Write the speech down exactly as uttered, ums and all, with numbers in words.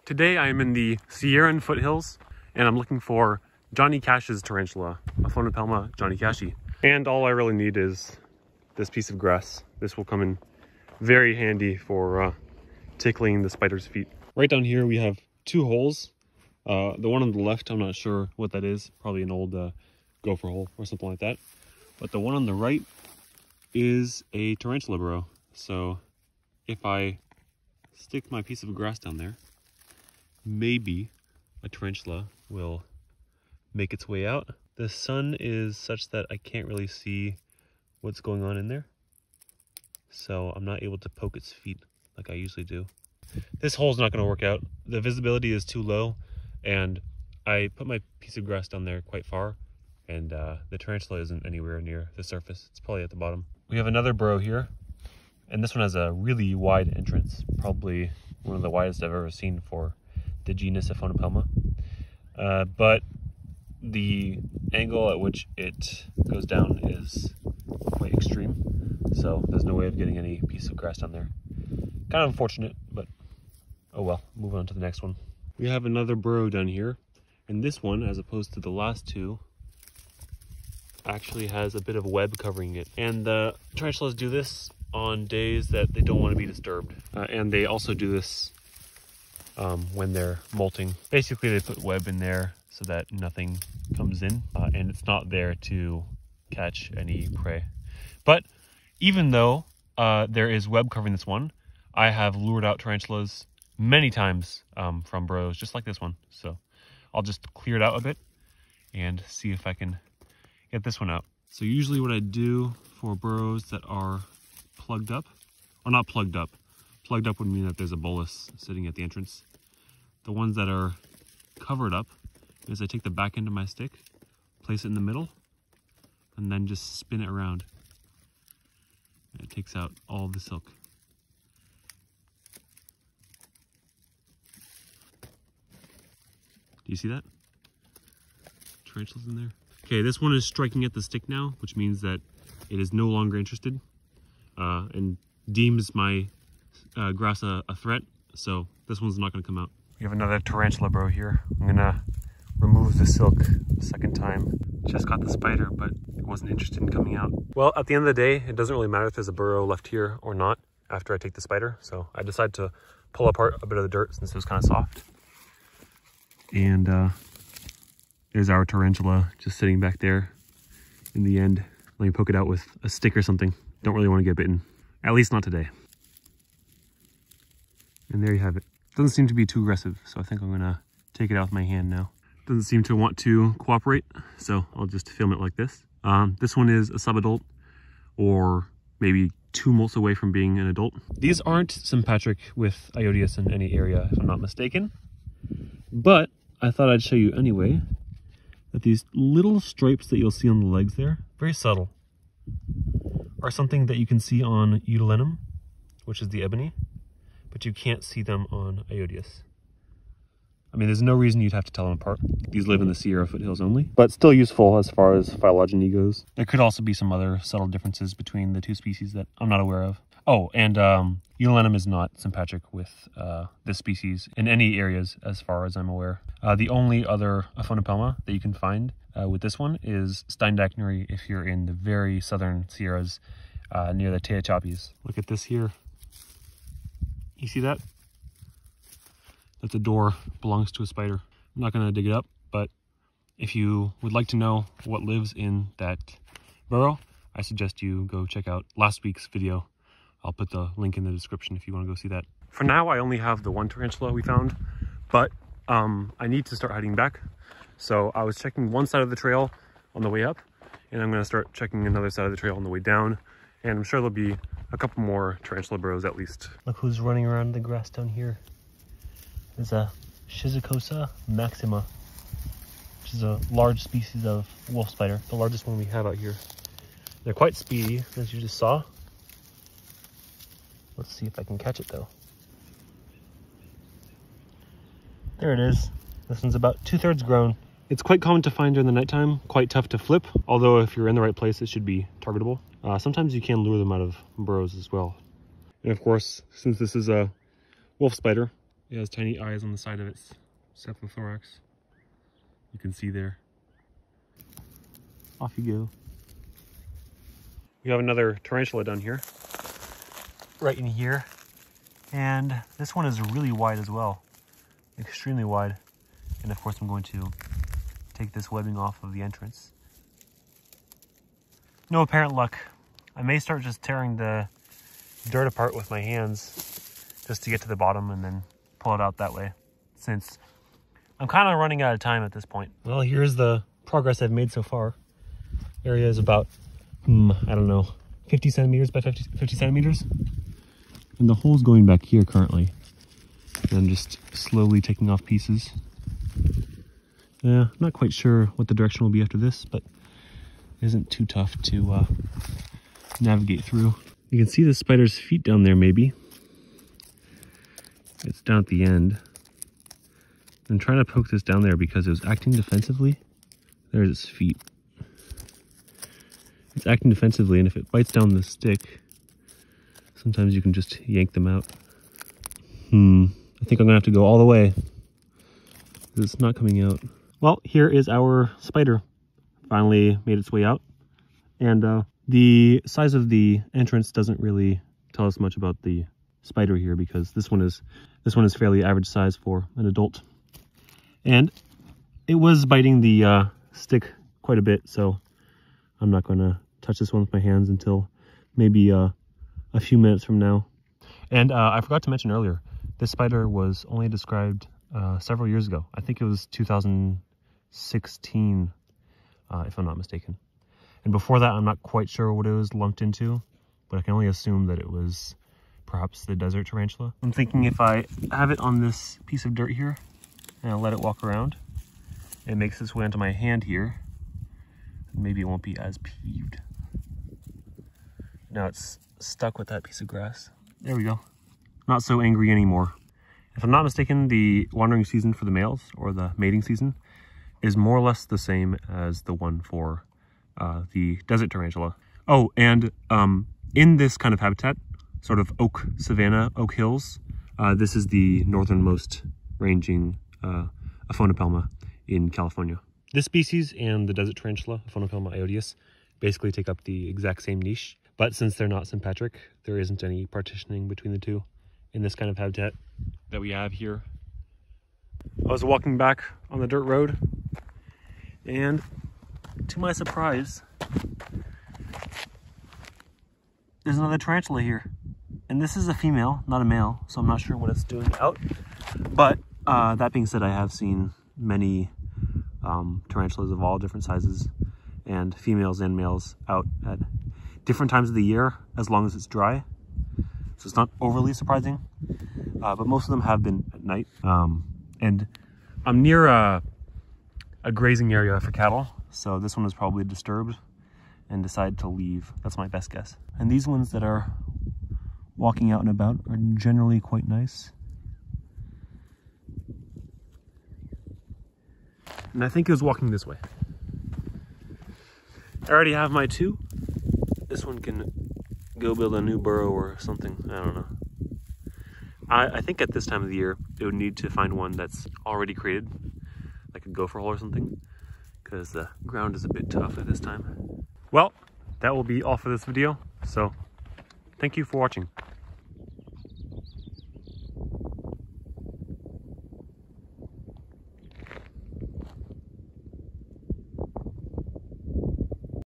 Today I am in the Sierra Foothills and I'm looking for Johnny Cash's tarantula, Aphonopelma johnnycashi. And all I really need is this piece of grass. This will come in very handy for uh, tickling the spider's feet. Right down here we have two holes. Uh, the one on the left, I'm not sure what that is. Probably an old uh, gopher hole or something like that. But the one on the right is a tarantula burrow. So if I stick my piece of grass down there, maybe a tarantula will make its way out. The sun is such that I can't really see what's going on in there. So I'm not able to poke its feet like I usually do. This hole's not going to work out. The visibility is too low, and I put my piece of grass down there quite far, and uh, the tarantula isn't anywhere near the surface. It's probably at the bottom. We have another burrow here, and this one has a really wide entrance, probably one of the widest I've ever seen for the genus Aphonopelma. Uh, but the angle at which it goes down is quite extreme, so there's no way of getting any piece of grass down there. Kind of unfortunate, but oh well. Move on to the next one. We have another burrow down here, and this one, as opposed to the last two, actually has a bit of web covering it. And the tarantulas do this on days that they don't want to be disturbed, uh, and they also do this um, when they're molting. Basically, they put web in there so that nothing comes in, uh, and it's not there to catch any prey. But even though uh, there is web covering this one, I have lured out tarantulas many times um, from burrows just like this one. So I'll just clear it out a bit and see if I can get this one out. So usually what I do for burrows that are plugged up, or not plugged up, plugged up would mean that there's a bolus sitting at the entrance. The ones that are covered up is I take the back end of my stick, place it in the middle, and then just spin it around. And it takes out all the silk. Do you see that? Tarantulas in there. Okay, this one is striking at the stick now, which means that it is no longer interested uh, and deems my uh, grass a, a threat. So this one's not going to come out. We have another tarantula burrow here. I'm going to remove the silk the second time. Just got the spider, but it wasn't interested in coming out. Well, at the end of the day, it doesn't really matter if there's a burrow left here or not after I take the spider. So I decided to pull apart a bit of the dirt since it was kind of soft. And uh, there's our tarantula just sitting back there in the end. Let me poke it out with a stick or something. Don't really want to get bitten. At least not today. And there you have it. Doesn't seem to be too aggressive, so I think I'm gonna take it out with my hand now. Doesn't seem to want to cooperate, so I'll just film it like this. Um, this one is a subadult, or maybe two molts away from being an adult. These aren't sympatric with Iodius in any area, if I'm not mistaken. But I thought I'd show you anyway that these little stripes that you'll see on the legs there, very subtle, are something that you can see on Eudalenum, which is the ebony, but you can't see them on Iodius. I mean, there's no reason you'd have to tell them apart. These live in the Sierra foothills only, but still useful as far as phylogeny goes. There could also be some other subtle differences between the two species that I'm not aware of. Oh, and um, Eudalenum is not sympatric with uh, this species in any areas as far as I'm aware. Uh, the only other Aphonopelma that you can find uh, with this one is Steindachnery if you're in the very southern Sierras uh, near the Teachapis. Look at this here. You see that? That's a door, belongs to a spider. I'm not gonna dig it up, but if you would like to know what lives in that burrow, I suggest you go check out last week's video. I'll put the link in the description if you want to go see that. For now, I only have the one tarantula we found, but um, I need to start heading back. So I was checking one side of the trail on the way up, and I'm going to start checking another side of the trail on the way down. And I'm sure there'll be a couple more tarantula burrows at least. Look who's running around the grass down here. There's a Schizocosa maxima, which is a large species of wolf spider, the largest one we have out here. They're quite speedy, as you just saw. Let's see if I can catch it though. There it is. This one's about two-thirds grown. It's quite common to find during the nighttime, quite tough to flip, although if you're in the right place, it should be targetable. Uh, sometimes you can lure them out of burrows as well. And of course, since this is a wolf spider, It has tiny eyes on the side of its cephalothorax. You can see there. Off you go. We have another tarantula down here, right in here. And this one is really wide as well, extremely wide. And of course I'm going to take this webbing off of the entrance. No apparent luck. I may start just tearing the dirt apart with my hands just to get to the bottom and then pull it out that way, since I'm kind of running out of time at this point. Well, here's the progress I've made so far. Area is about, hmm, I don't know, fifty centimeters by fifty, fifty centimeters. And the hole's going back here currently. And I'm just slowly taking off pieces. Yeah, I'm not quite sure what the direction will be after this, but it isn't too tough to uh, navigate through. You can see the spider's feet down there, maybe. It's down at the end. I'm trying to poke this down there because it was acting defensively. There's its feet. It's acting defensively, and if it bites down the stick, sometimes you can just yank them out. Hmm, I think I'm gonna have to go all the way. It's not coming out. Well, here is our spider. Finally made its way out. And uh, the size of the entrance doesn't really tell us much about the spider here, because this one is this one is fairly average size for an adult. And it was biting the uh, stick quite a bit, so I'm not going to touch this one with my hands until maybe uh, a few minutes from now. And uh, I forgot to mention earlier, this spider was only described uh, several years ago. I think it was two thousand sixteen, uh, if I'm not mistaken. And before that, I'm not quite sure what it was lumped into, but I can only assume that it was perhaps the desert tarantula. I'm thinking if I have it on this piece of dirt here, and I let it walk around, it makes its way onto my hand here, maybe it won't be as peeved. Now it's stuck with that piece of grass. There we go. Not so angry anymore. If I'm not mistaken, the wandering season for the males, or the mating season, is more or less the same as the one for uh, the desert tarantula. Oh, and um, in this kind of habitat, sort of oak savanna, oak hills, uh, this is the northernmost ranging uh, Aphonopelma in California. This species and the desert tarantula, Aphonopelma iodeus, basically take up the exact same niche, but since they're not sympatric, there isn't any partitioning between the two in this kind of habitat that we have here. I was walking back on the dirt road, and to my surprise, there's another tarantula here. And this is a female, not a male, so I'm not sure what it's doing out. But uh, that being said, I have seen many um, tarantulas of all different sizes, and females and males out at different times of the year, as long as it's dry. So it's not overly surprising, uh, but most of them have been at night. Um, and I'm near a, a grazing area for cattle, so this one was probably disturbed and decided to leave. That's my best guess. And these ones that are walking out and about are generally quite nice. And I think it was walking this way. I already have my two. This one can go build a new burrow or something. I don't know. I, I think at this time of the year, it would need to find one that's already created, like a gopher hole or something, because the ground is a bit tough at this time. Well, that will be all for this video. So thank you for watching.